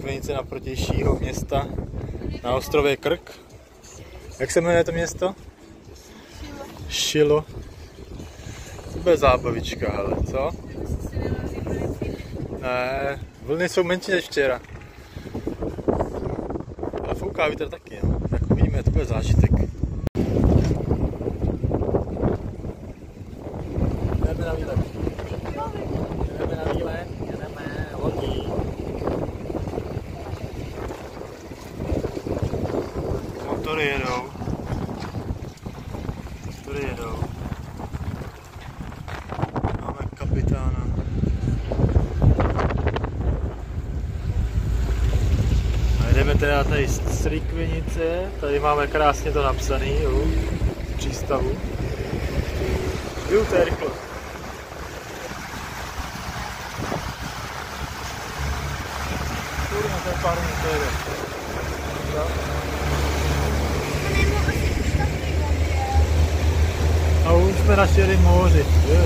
strikvenice naprotějšího města na ostrově Krk. Jak se jmenuje to město? Šilo. To bude zábavička, hele, co? Ne, vlny jsou menší než včera. Ale fouká vítr taky, no. Tak uvidíme, to bude zážitek. Jdeme na výlet. Jdeme na výlet, jdeme lodí. Motory jedou. Máme kapitána. A jdeme teda tady z Strikvenice. Tady máme krásně to napsaný, jo, z přístavu. Jo, to je rychlo. Kurva, to je pár minut, to jde. A už jsme na širém moři.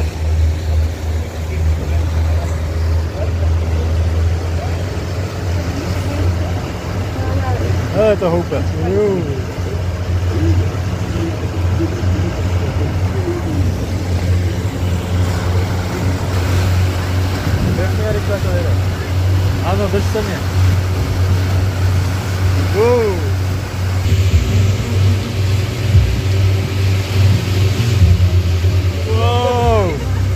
Je to houpe. Pěkně rychle to jde. Ano, drž se mě. Wow.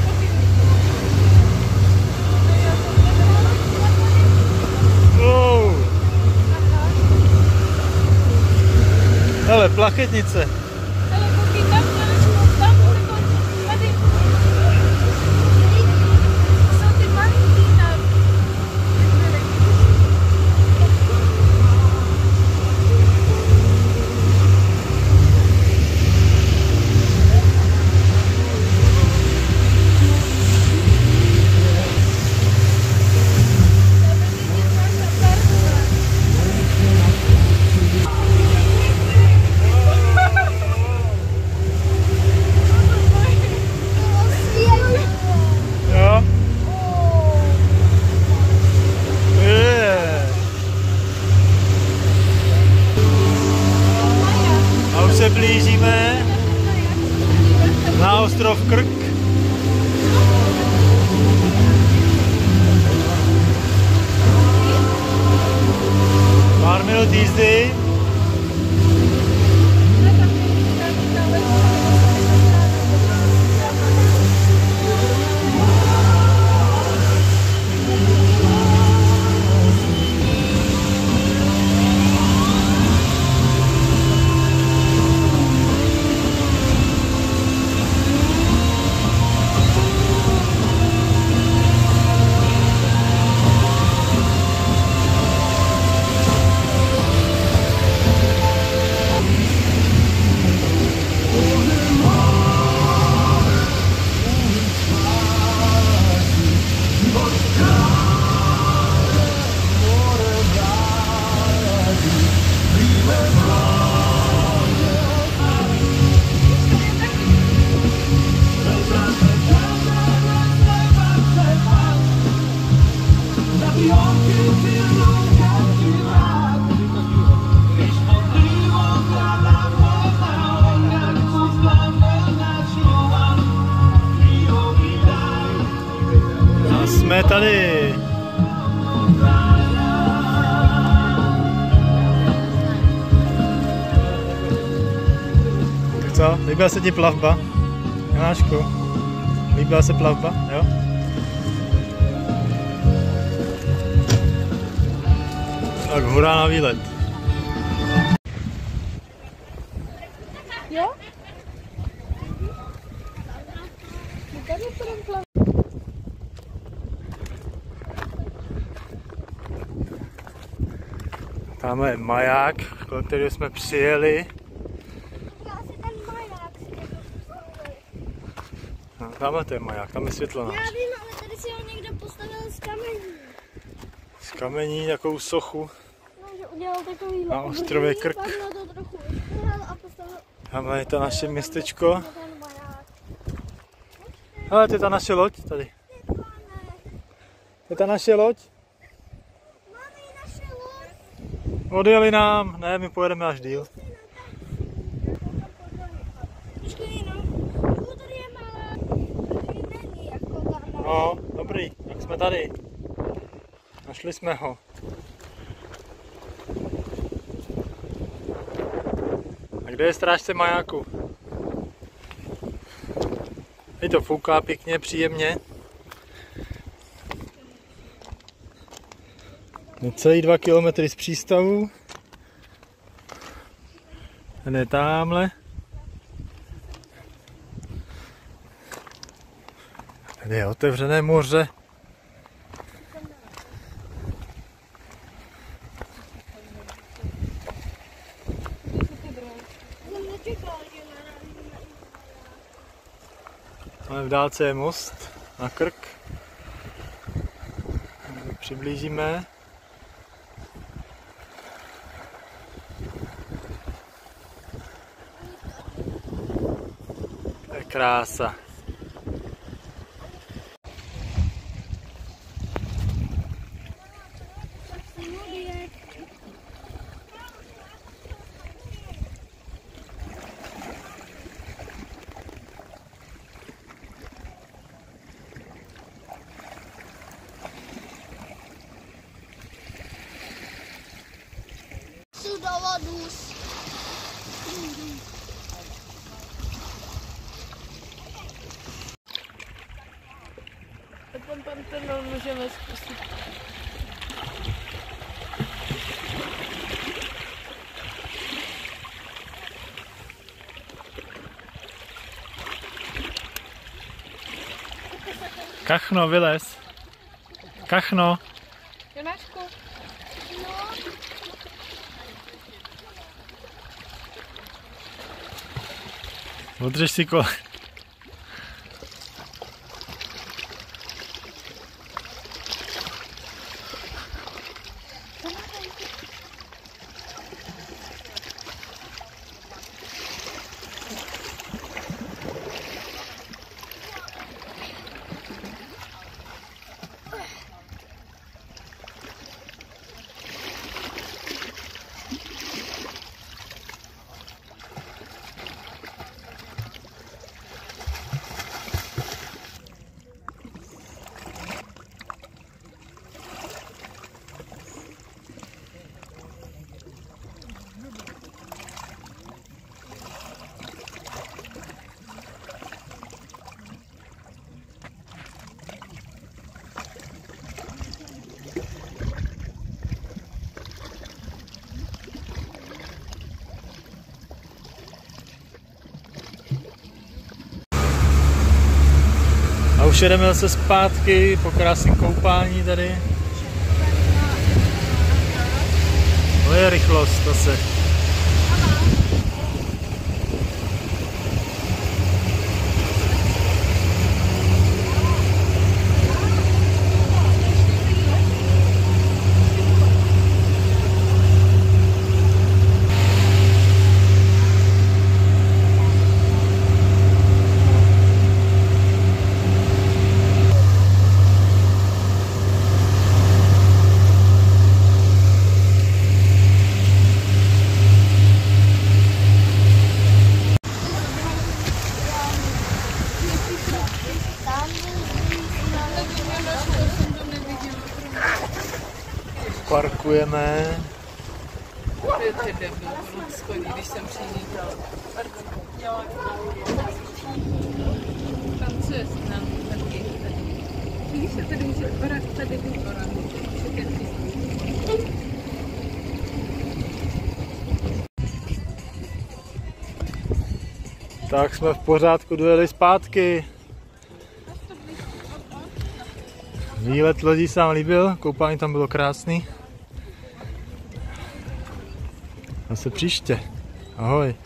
Hele, plachetnice. Se blížíme na ostrov Krk. Pár minut jízdy. Jsme tady. Tak co? Líbila se ti plavba? Janáčku? Líbila se plavba? Jo? Tak hurá na výlet. Jo? Tam je maják, kolem kterého jsme přijeli. No, tamhle to je maják, tam je světlo. Já vím, ale tady si ho někdo postavil z kamení. Z kamení, takovou sochu. No, že udělal takový na ostrově Krk. Tamhle je to naše městečko. Hele, to je ta naše loď tady. To je ta naše loď. Máme i naše loď. Odjeli nám, ne, my pojedeme až díl. Počkej, no. Tady je malá. Tady není jako tam. No, dobrý, tak jsme tady. Našli jsme ho. A kde je strážce majáku? Teď to fouká pěkně, příjemně. Necelý 2 kilometry z přístavu. Ten je támhle. Tady je otevřené moře. Ale v dálce je most na Krk. Přiblížíme. To je krása. Ten můžeme zkusit. Kachno, vylez. Kachno. Jonášku. Odřeš si kole. A už jedeme zase zpátky po krásném koupání tady. To je rychlost zase. Parkujeme. Když jsem přijížděla. Tam co je nám taky. Když se tady může vypadat, tady vypadá. Tak jsme v pořádku, dojeli zpátky. Výlet lodí se nám líbil, koupání tam bylo krásný. Zase příště. Ahoj.